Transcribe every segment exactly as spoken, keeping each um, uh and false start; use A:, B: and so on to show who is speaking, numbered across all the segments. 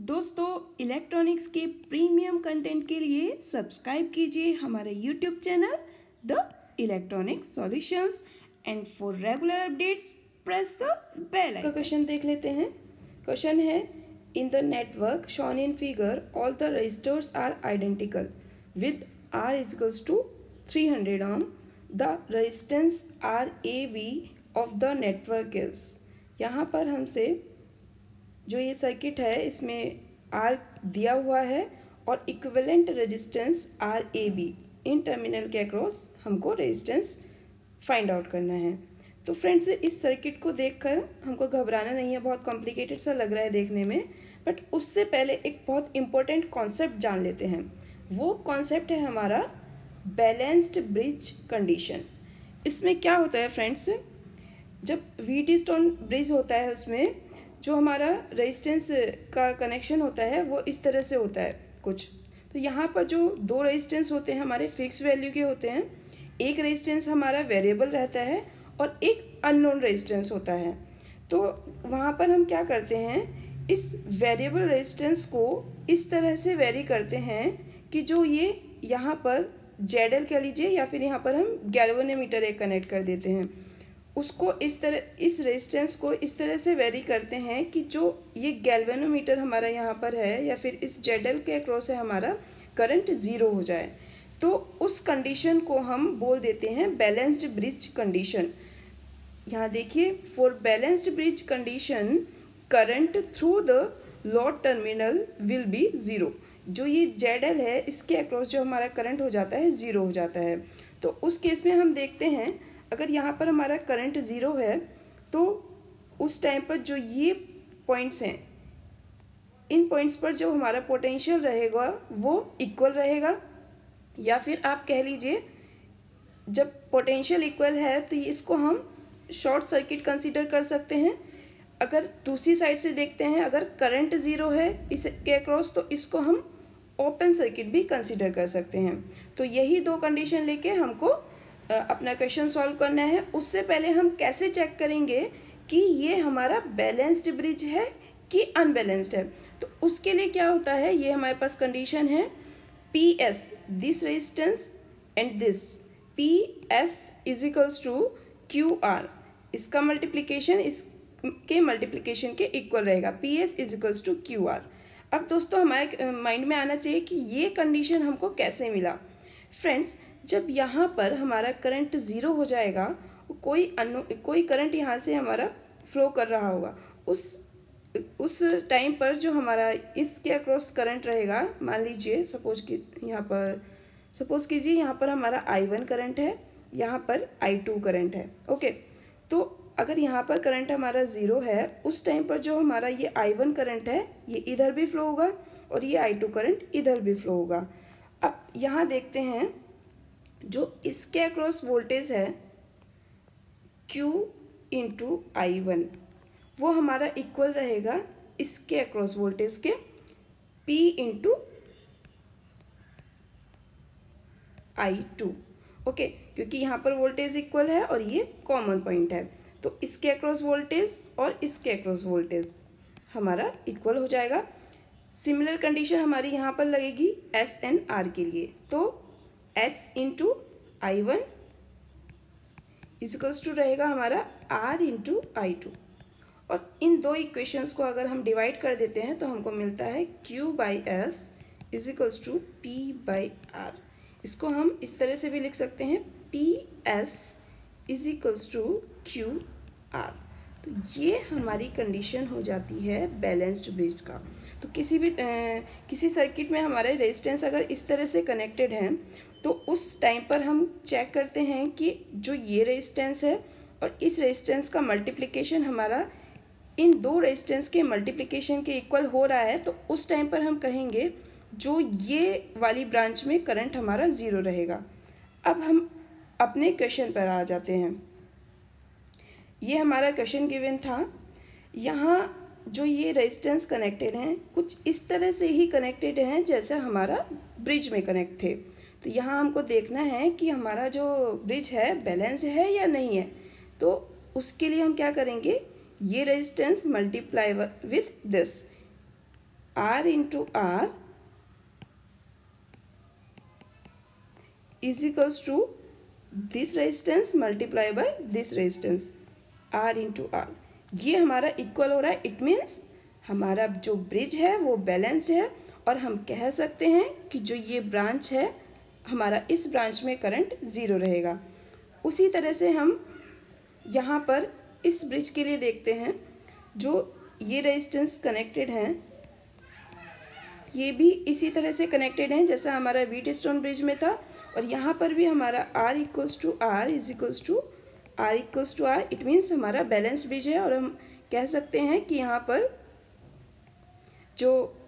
A: दोस्तों, इलेक्ट्रॉनिक्स के premium content के लिए सब्सक्राइब कीजिए हमारे YouTube channel the electronics solutions and for regular updates press the bell icon. Question देख लेते हैं। क्वेश्चन है, in the network shown in figure all the resistors are identical with R is equals to three hundred ohm the resistance R A B of the network is. यहाँ पर हमसे जो ये circuit है इसमें आर दिया हुआ है और equivalent resistance R A B इन टर्मिनल के अक्रॉस हमको रेजिस्टेंस फाइंड आउट करना है। तो फ्रेंड्स, इस सर्किट को देखकर हमको घबराना नहीं है, बहुत कॉम्प्लिकेटेड सा लग रहा है देखने में, बट उससे पहले एक बहुत इम्पोर्टेंट कॉन्सेप्ट जान लेते हैं। वो कॉन्सेप्ट है हमारा बैलेंस्ड ब्रिज कंडीशन। इसमें क्या होता है फ्रेंड्स, जब व्हीटस्टोन ब्रिज होता है उसमें जो हमारा रेजिस्टेंस का कनेक्शन होता है वो इस तरह से होता है कुछ। तो यहाँ पर जो दो रेजिस्टेंस होते हैं हमारे फिक्स वैल्यू के होते हैं, एक रेजिस्टेंस हमारा वेरिएबल रहता है और एक अननोन रेजिस्टेंस होता है। तो वहाँ पर हम क्या करते हैं, इस वेरिएबल रेजिस्टेंस को इस तरह से वेरी करते हैं कि जो ये यहाँ पर जेड एल कह लीजिए या फिर यहाँ पर हम गैल्वेनोमीटर एक कनेक्ट कर देते हैं, उसको इस तरह इस रेजिस्टेंस को इस तरह से वेरी करते हैं कि जो ये गैल्वेनोमीटर हमारा यहाँ पर है या फिर इस जेडल के अक्रॉस है हमारा करंट ज़ीरो हो जाए। तो उस कंडीशन को हम बोल देते हैं बैलेंस्ड ब्रिज कंडीशन। यहाँ देखिए, for balanced bridge condition current through the load terminal will be zero. जो ये जेडल है इसके अक्रॉस जो हमारा करंट हो जाता है ज़ीरो हो जाता है। तो उस केस में हम देखते हैं, अगर यहाँ पर हमारा करंट ज़ीरो है तो उस टाइम पर जो ये पॉइंट्स हैं, इन पॉइंट्स पर जो हमारा पोटेंशियल रहेगा वो इक्वल रहेगा, या फिर आप कह लीजिए जब पोटेंशियल इक्वल है तो इसको हम शॉर्ट सर्किट कंसीडर कर सकते हैं। अगर दूसरी साइड से देखते हैं, अगर करंट ज़ीरो है इसके अक्रॉस तो इसको हम ओपन सर्किट भी कंसीडर कर सकते हैं। तो यही दो कंडीशन लेके हमको अपना क्वेश्चन सॉल्व करना है। उससे पहले हम कैसे चेक करेंगे कि ये हमारा बैलेंस्ड ब्रिज है कि अनबैलेंस्ड है। तो उसके लिए क्या होता है, ये हमारे पास कंडीशन है P S, this resistance and this, P S is equals to Q R, इसका मल्टीप्लिकेशन इसके मल्टीप्लिकेशन के इक्वल रहेगा, P S is equals to Q R. अब दोस्तों हमारे माइंड में आना चाहिए कि ये कंडीशन हमको कैसे मिला। फ्रेंड्स, जब यहाँ पर हमारा करंट ज़ीरो हो जाएगा, कोई अनु कोई करंट यहाँ से हमारा फ्लो कर रहा होगा, उस उस टाइम पर जो हमारा इसके अक्रॉस करंट रहेगा, मान लीजिए सपोज कि यहाँ पर सपोज कीजिए यहाँ पर हमारा आई वन करंट है, यहाँ पर आई टू करंट है। ओके, तो अगर यहाँ पर करंट हमारा ज़ीरो है, उस टाइम पर जो हमारा ये आई वन करंट है ये इधर भी फ्लो होगा और ये आई टू करंट इधर भी फ्लो होगा। अब यहाँ देखते हैं, जो इसके अक्रॉस वोल्टेज है Q इंटू आई वन, वो हमारा इक्वल रहेगा इसके अक्रॉस वोल्टेज के P into I two. Okay, क्योंकि यहाँ पर वोल्टेज इक्वल है और ये कॉमन पॉइंट है, तो इसके अक्रॉस वोल्टेज और इसके अक्रॉस वोल्टेज हमारा इक्वल हो जाएगा। सिमिलर कंडीशन हमारी यहाँ पर लगेगी एस एन आर के लिए, तो S into I one equals to रहेगा हमारा R इंटू आई टू। और इन दो इक्वेशंस को अगर हम डिवाइड कर देते हैं तो हमको मिलता है Q by S equals to P by R. इसको हम इस तरह से भी लिख सकते हैं, P S equals to Q R। तो ये हमारी कंडीशन हो जाती है बैलेंस्ड ब्रिज का। तो किसी भी आ, किसी सर्किट में हमारे रेजिस्टेंस अगर इस तरह से कनेक्टेड हैं तो उस टाइम पर हम चेक करते हैं कि जो ये रेजिस्टेंस है और इस रेजिस्टेंस का मल्टीप्लिकेशन हमारा इन दो रेजिस्टेंस के मल्टीप्लिकेशन के इक्वल हो रहा है, तो उस टाइम पर हम कहेंगे जो ये वाली ब्रांच में करंट हमारा ज़ीरो रहेगा। अब हम अपने क्वेश्चन पर आ जाते हैं। ये हमारा क्वेश्चन गिवन था, यहाँ जो ये रेजिस्टेंस कनेक्टेड हैं कुछ इस तरह से ही कनेक्टेड हैं जैसा हमारा ब्रिज में कनेक्ट थे। तो यहाँ हमको देखना है कि हमारा जो ब्रिज है बैलेंस है या नहीं है। तो उसके लिए हम क्या करेंगे, ये resistance multiply with this, R into R is equals to this resistance multiply by this resistance, R into R. ये हमारा इक्वल हो रहा है, इट मीन्स हमारा जो ब्रिज है वो बैलेंस्ड है, और हम कह सकते हैं कि जो ये ब्रांच है हमारा, इस ब्रांच में करंट ज़ीरो रहेगा। उसी तरह से हम यहाँ पर इस ब्रिज के लिए देखते हैं, जो ये रेजिस्टेंस कनेक्टेड हैं ये भी इसी तरह से कनेक्टेड हैं जैसा हमारा व्हीटस्टोन ब्रिज में था, और यहाँ पर भी हमारा R equals to R is equals to R equals to R, it means हमारा बैलेंस ब्रिज है, और हम कह सकते हैं कि यहाँ पर जो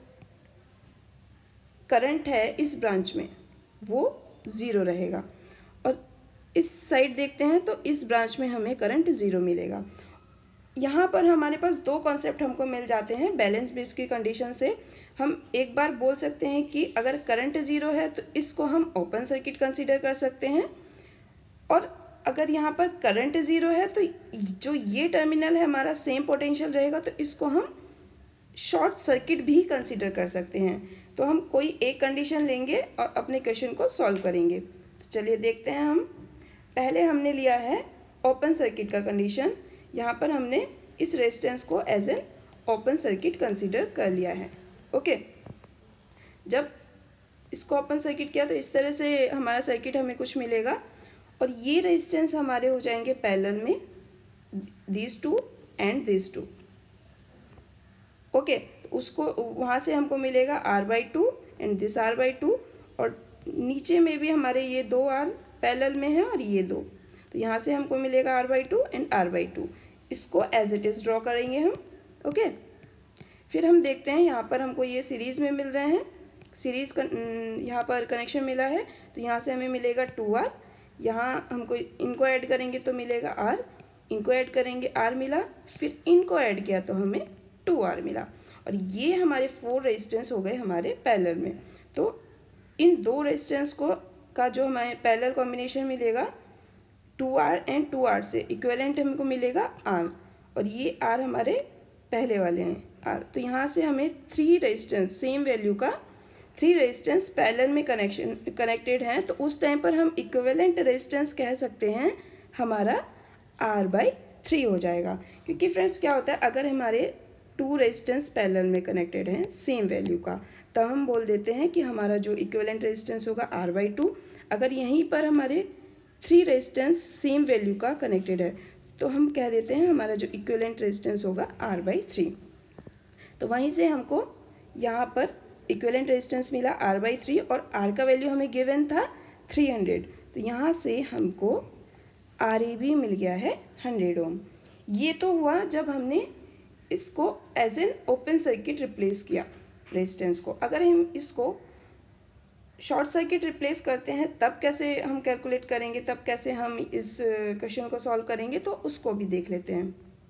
A: करंट है इस ब्रांच में वो ज़ीरो रहेगा। और इस साइड देखते हैं तो इस ब्रांच में हमें करंट ज़ीरो मिलेगा। यहाँ पर हमारे पास दो कॉन्सेप्ट हमको मिल जाते हैं बैलेंस ब्रिज की कंडीशन से। हम एक बार बोल सकते हैं कि अगर करंट ज़ीरो है तो इसको हम ओपन सर्किट कंसीडर कर सकते हैं, और अगर यहाँ पर करंट ज़ीरो है तो जो ये टर्मिनल है हमारा सेम पोटेंशियल रहेगा, तो इसको हम शॉर्ट सर्किट भी कंसीडर कर सकते हैं। तो हम कोई एक कंडीशन लेंगे और अपने क्वेश्चन को सॉल्व करेंगे। तो चलिए देखते हैं। हम पहले हमने लिया है ओपन सर्किट का कंडीशन। यहाँ पर हमने इस रेजिस्टेंस को as an open circuit consider कर लिया है। ओके, जब इसको ओपन सर्किट किया तो इस तरह से हमारा सर्किट हमें कुछ मिलेगा, और ये रेजिस्टेंस हमारे हो जाएंगे पैरेलल में, this two and this two. Okay, उसको वहाँ से हमको मिलेगा R by two and this R by two, और नीचे में भी हमारे ये दो आर पैरेलल में है और ये दो, तो यहाँ से हमको मिलेगा R by two and R by two. इसको एज इट इज़ ड्रॉ करेंगे हम। ओके, फिर हम देखते हैं यहाँ पर हमको ये सीरीज़ में मिल रहे हैं, सीरीज़ यहाँ पर कनेक्शन मिला है, तो यहाँ से हमें मिलेगा टू आर, यहाँ हमको इनको ऐड करेंगे तो मिलेगा आर, इनको ऐड करेंगे आर मिला, फिर इनको ऐड किया तो हमें टू आर मिला, और ये हमारे फोर रेजिस्टेंस हो गए हमारे पैरेलल में। तो इन दो रेजिस्टेंस को का जो हमें पैरेलल कॉम्बिनेशन मिलेगा two R and two R से इक्विवेलेंट हमको मिलेगा आर, और ये आर हमारे पहले वाले हैं आर। तो यहाँ से हमें थ्री रेजिस्टेंस सेम वैल्यू का थ्री रेजिस्टेंस पैरेलल में कनेक्शन कनेक्टेड हैं, तो उस टाइम पर हम इक्विवेलेंट रेजिस्टेंस कह सकते हैं हमारा आर बाई थ्री हो जाएगा। क्योंकि फ्रेंड्स क्या होता है, अगर हमारे टू रेजिस्टेंस पैरेलल में कनेक्टेड हैं सेम वैल्यू का, तब हम बोल देते हैं कि हमारा जो इक्विवेलेंट रेजिस्टेंस होगा आर बाई टू। अगर यहीं पर हमारे थ्री रेजिस्टेंस सेम वैल्यू का कनेक्टेड है तो हम कह देते हैं हमारा जो इक्विवेलेंट रेजिस्टेंस होगा आर बाई थ्री। तो वहीं से हमको यहाँ पर इक्विवेलेंट रेजिस्टेंस मिला आर बाई थ्री, और आर का वैल्यू हमें गिवन था थ्री हंड्रेड, तो यहाँ से हमको आर ए भी मिल गया है हंड्रेड ओम। ये तो हुआ जब हमने इसको as an open circuit replace किया रेजिस्टेंस को। अगर हम इसको शॉर्ट सर्किट रिप्लेस करते हैं तब कैसे हम कैलकुलेट करेंगे, तब कैसे हम इस क्वेश्चन को सॉल्व करेंगे, तो उसको भी देख लेते हैं।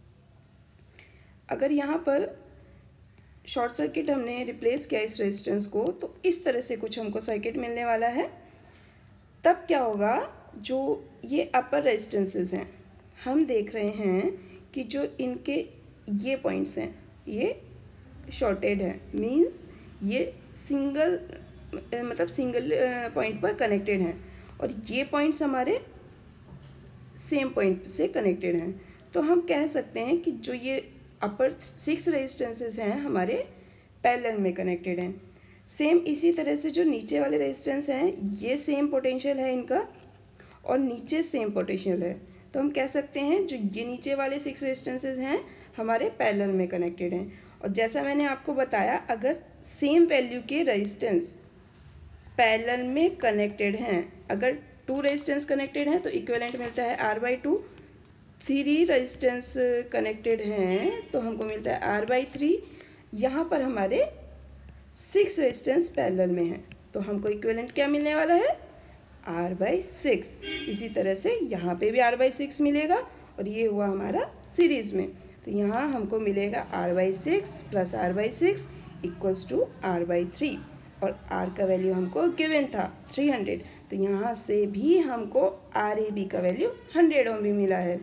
A: अगर यहाँ पर शॉर्ट सर्किट हमने रिप्लेस किया इस रेजिस्टेंस को, तो इस तरह से कुछ हमको सर्किट मिलने वाला है। तब क्या होगा, जो ये अपर रेजिस्टेंसेस हैं हम देख रहे हैं कि जो इनके ये पॉइंट्स हैं ये शॉर्टेड है, मींस ये सिंगल मतलब सिंगल पॉइंट पर कनेक्टेड हैं, और ये पॉइंट्स हमारे सेम पॉइंट से कनेक्टेड हैं। तो हम कह सकते हैं कि जो ये अपर सिक्स रेजिस्टेंसेस हैं हमारे पैरेलल में कनेक्टेड हैं। सेम इसी तरह से जो नीचे वाले रेजिस्टेंस हैं ये सेम पोटेंशियल है इनका, और नीचे सेम पोटेंशियल है, तो हम कह सकते हैं जो ये नीचे वाले सिक्स रेजिस्टेंसेस हैं हमारे पैरेलल में कनेक्टेड हैं। और जैसा मैंने आपको बताया, अगर सेम वैल्यू के रेजिस्टेंस पैरेलल में कनेक्टेड हैं, अगर टू रेजिस्टेंस कनेक्टेड हैं तो इक्विवेलेंट मिलता है R by two, three resistance connected हैं तो हमको मिलता है आर बाई थ्री। यहाँ पर हमारे सिक्स रेजिस्टेंस पैरेलल में हैं तो हमको इक्विवेलेंट क्या मिलने वाला है, आर बाई सिक्स। इसी तरह से यहाँ पे भी आर बाई सिक्स मिलेगा, और ये हुआ हमारा सीरीज़ में, तो यहाँ हमको मिलेगा R by six plus R by six equals to R by three, और आर का वैल्यू हमको गिवन था थ्री हंड्रेड, तो यहाँ से भी हमको आर ए बी का वैल्यू हंड्रेड ओम भी मिला है।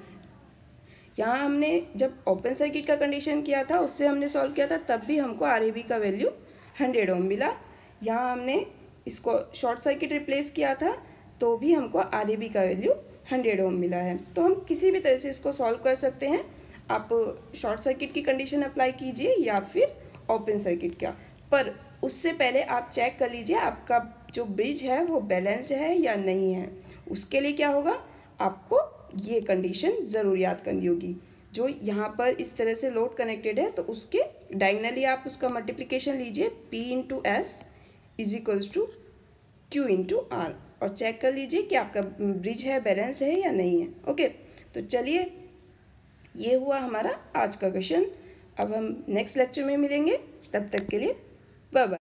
A: यहाँ हमने जब ओपन सर्किट का कंडीशन किया था उससे हमने सॉल्व किया था, तब भी हमको आर ए बी का वैल्यू हंड्रेड ओम मिला। यहाँ हमने इसको शॉर्ट सर्किट रिप्लेस किया था तो भी हमको आर ए बी का वैल्यू हंड्रेड ओम मिला है। तो हम किसी भी तरह से इसको सॉल्व कर सकते हैं। आप शॉर्ट सर्किट की कंडीशन अप्लाई कीजिए या फिर ओपन सर्किट का, पर उससे पहले आप चेक कर लीजिए आपका जो ब्रिज है वो बैलेंस्ड है या नहीं है। उसके लिए क्या होगा, आपको ये कंडीशन ज़रूर याद करनी होगी। जो यहाँ पर इस तरह से लोड कनेक्टेड है तो उसके डायगनली आप उसका मल्टीप्लिकेशन लीजिए, P into S is equals to Q into R, और चेक कर लीजिए कि आपका ब्रिज है बैलेंस है या नहीं है। ओके, तो चलिए ये हुआ हमारा आज का क्वेश्चन। अब हम नेक्स्ट लेक्चर में मिलेंगे, तब तक के लिए बाय बाय।